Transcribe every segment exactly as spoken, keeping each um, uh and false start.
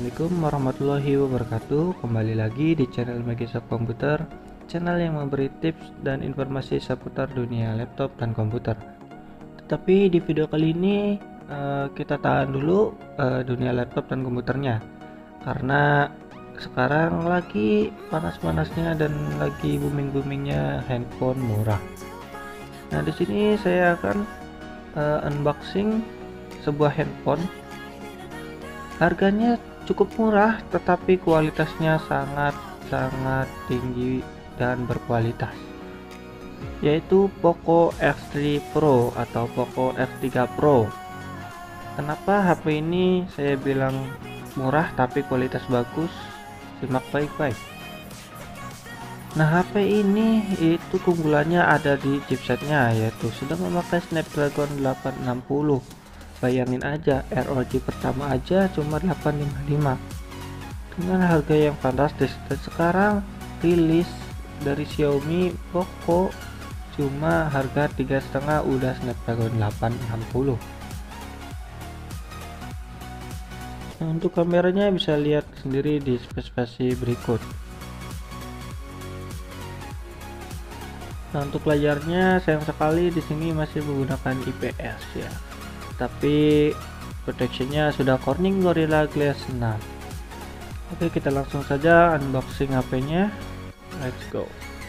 Assalamualaikum warahmatullahi wabarakatuh. Kembali lagi di channel Megishop Komputer, channel yang memberi tips dan informasi seputar dunia laptop dan komputer. Tetapi di video kali ini uh, kita tahan dulu uh, dunia laptop dan komputernya, karena sekarang lagi panas-panasnya dan lagi booming-boomingnya handphone murah. Nah, di sini saya akan uh, unboxing sebuah handphone. Harganya cukup murah, tetapi kualitasnya sangat-sangat tinggi dan berkualitas, yaitu Poco X tiga Pro atau Poco X tiga Pro. Kenapa H P ini saya bilang murah tapi kualitas bagus? Simak baik-baik. Nah, H P ini itu keunggulannya ada di chipsetnya, yaitu sudah memakai Snapdragon delapan enam nol. Bayangin aja, R O G pertama aja cuma delapan lima lima dengan harga yang fantastis. Dan sekarang rilis dari Xiaomi Poco cuma harga tiga setengah udah Snapdragon delapan enam nol. Nah, untuk kameranya bisa lihat sendiri di spesifikasi berikut. Nah, untuk layarnya sayang sekali di sini masih menggunakan I P S ya, tapi protectionnya sudah Corning Gorilla Glass enam. Oke, kita langsung saja unboxing H P-nya. Let's go.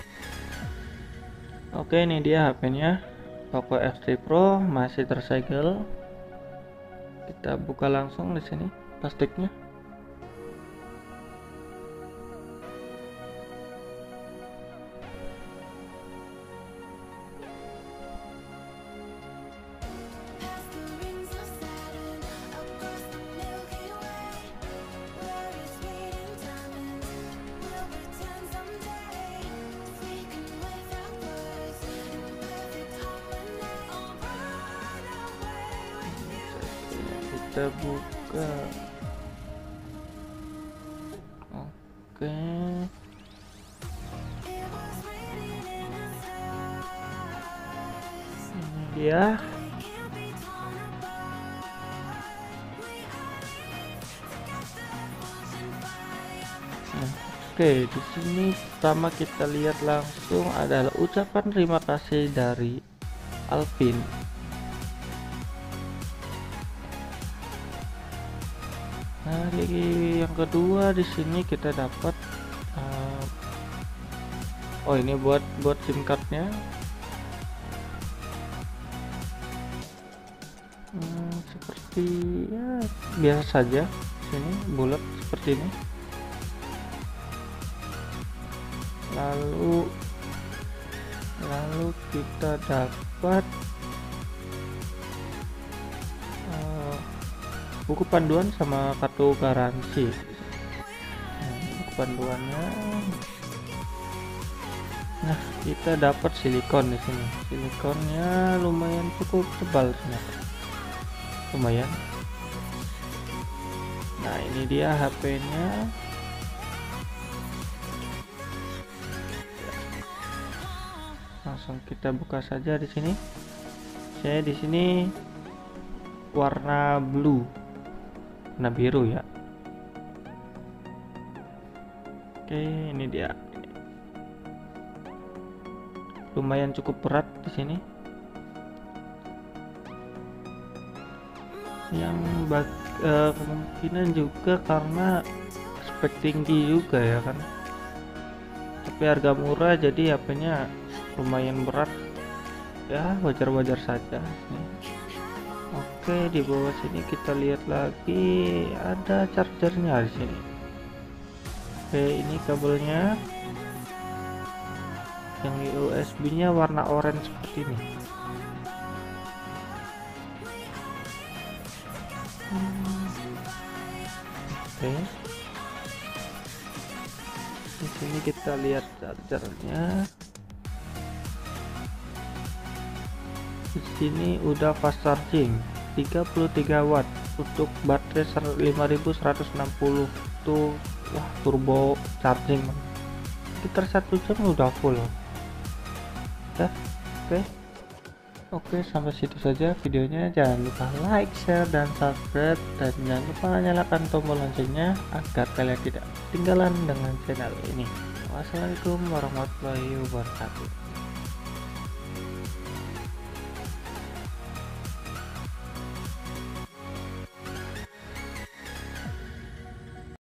Oke, ini dia H P-nya, Poco X tiga Pro, masih tersegel. Kita buka langsung di sini plastiknya. Kita buka. Oke, ini dia. Nah, oke, di sini pertama kita lihat langsung adalah ucapan terima kasih dari Alvin. Nah, yang kedua di sini kita dapat uh, oh ini buat buat SIM cardnya. Hmm, seperti ya biasa saja, sini bulat seperti ini. Lalu lalu kita dapat buku panduan sama kartu garansi. Nah, buku panduannya. Nah, kita dapat silikon di sini. Silikonnya lumayan cukup tebal ternyata. Lumayan. Nah, ini dia H P-nya. Langsung kita buka saja di sini. Saya di sini warna blue. Warna biru ya. Oke, ini dia. Lumayan cukup berat di sini. Yang bag, eh, kemungkinan juga karena spek tinggi juga ya kan. Tapi harga murah jadi H P-nya lumayan berat. Ya, wajar-wajar saja nih. Oke, di bawah sini kita lihat lagi ada chargernya di sini. Oke, ini kabelnya. Yang U S B-nya warna orange seperti ini. Hmm. Oke. Di sini kita lihat chargernya. Di sini udah fast charging tiga puluh tiga watt untuk baterai lima ribu seratus enam puluh tuh. Wah, turbo charging sekitar satu jam udah full ya. Oke, Oke, sampai situ saja videonya. Jangan lupa like, share, dan subscribe, dan jangan lupa nyalakan tombol loncengnya agar kalian tidak ketinggalan dengan channel ini. Wassalamualaikum warahmatullahi wabarakatuh.